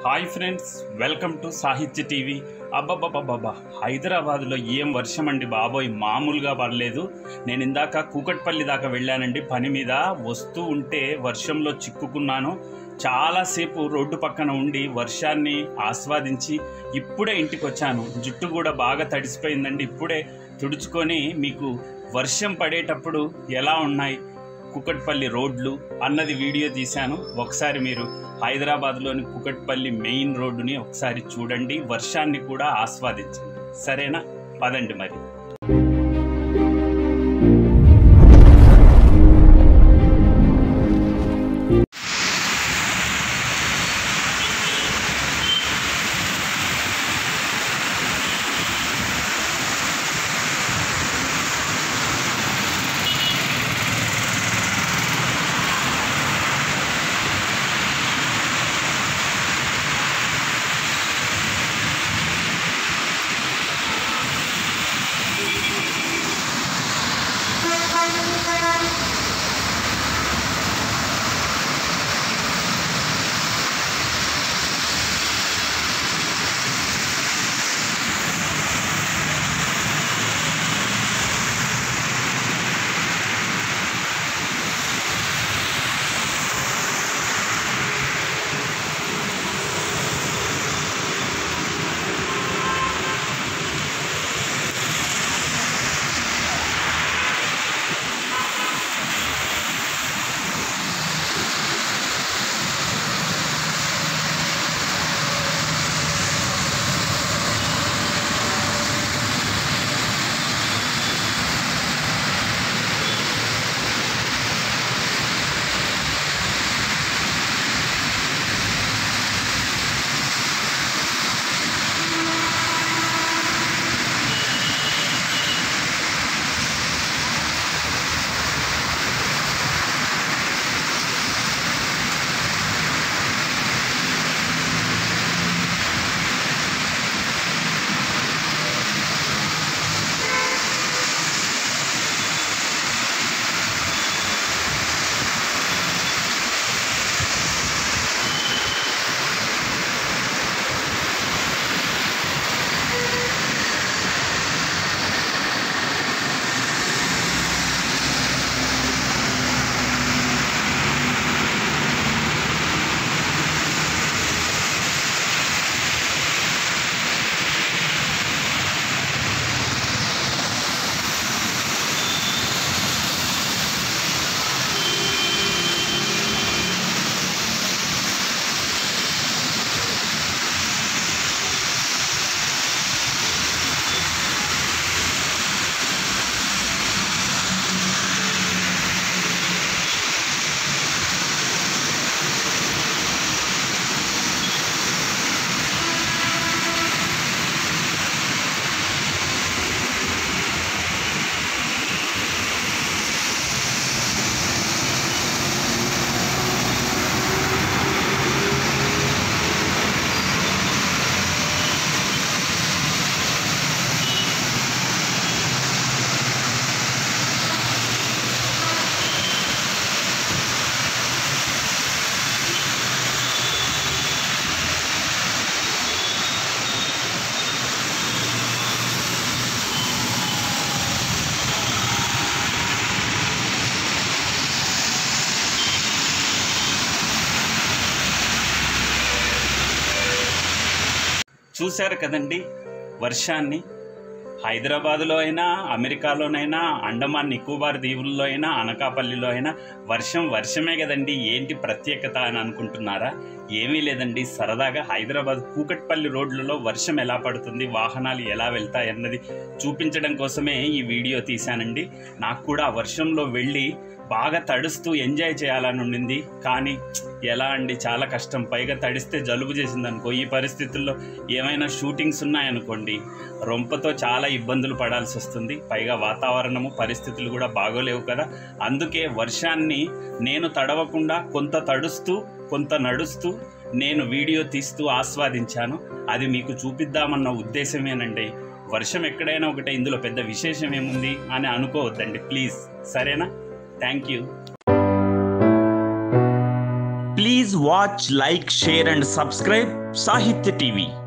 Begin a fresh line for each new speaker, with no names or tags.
Hi friends, welcome to Sahitya TV. అబ్బబ్బబ్బబ్బా, హైదరాబాద్లో ఏం వర్షం అండి బాబోయ్, మామూలుగా పడలేదు. నేను ఇందాక కూకట్పల్లి దాకా వెళ్ళానండి పని మీద. వస్తూ ఉంటే వర్షంలో చిక్కుకున్నాను. చాలాసేపు రోడ్డు పక్కన ఉండి వర్షాన్ని ఆస్వాదించి ఇప్పుడే ఇంటికి వచ్చాను. జుట్టు కూడా బాగా తడిసిపోయిందండి. ఇప్పుడే తుడుచుకొని మీకు వర్షం పడేటప్పుడు ఎలా ఉన్నాయి కూకట్పల్లి రోడ్లు అన్నది వీడియో తీశాను. ఒకసారి మీరు హైదరాబాద్లోని కూకట్పల్లి మెయిన్ రోడ్డుని ఒకసారి చూడండి, వర్షాన్ని కూడా ఆస్వాదించండి. సరేనా? పదండి మరి. చూశారు కదండి వర్షాన్ని. హైదరాబాదులో అయినా, అమెరికాలోనైనా, అండమాన్ నికోబార్ దీవుల్లో అయినా, అనకాపల్లిలో అయినా వర్షం వర్షమే కదండి. ఏంటి ప్రత్యేకత అని అనుకుంటున్నారా? ఏమీ లేదండి. సరదాగా హైదరాబాద్ కూకట్పల్లి రోడ్లలో వర్షం ఎలా పడుతుంది, వాహనాలు ఎలా వెళ్తాయి అన్నది చూపించడం కోసమే ఈ వీడియో తీశానండి. నాకు కూడా ఆ వర్షంలో వెళ్ళి బాగా తడుస్తూ ఎంజాయ్ చేయాలని ఉండింది. కానీ ఎలా అండి, చాలా కష్టం. పైగా తడిస్తే జలుబు చేసింది అనుకో. ఈ పరిస్థితుల్లో ఏమైనా షూటింగ్స్ ఉన్నాయనుకోండి, రొంపతో చాలా ఇబ్బందులు పడాల్సి వస్తుంది. పైగా వాతావరణము పరిస్థితులు కూడా బాగోలేవు కదా. అందుకే వర్షాన్ని నేను తడవకుండా కొంత తడుస్తూ కొంత నడుస్తూ నేను వీడియో తీస్తూ ఆస్వాదించాను. అది మీకు చూపిద్దామన్న ఉద్దేశమేనండి. వర్షం ఎక్కడైనా ఒకటే, ఇందులో పెద్ద విశేషం ఏముంది అని అనుకోవద్దండి ప్లీజ్. సరేనా? Thank you. Please
Please watch, like, share and subscribe Sahitya TV.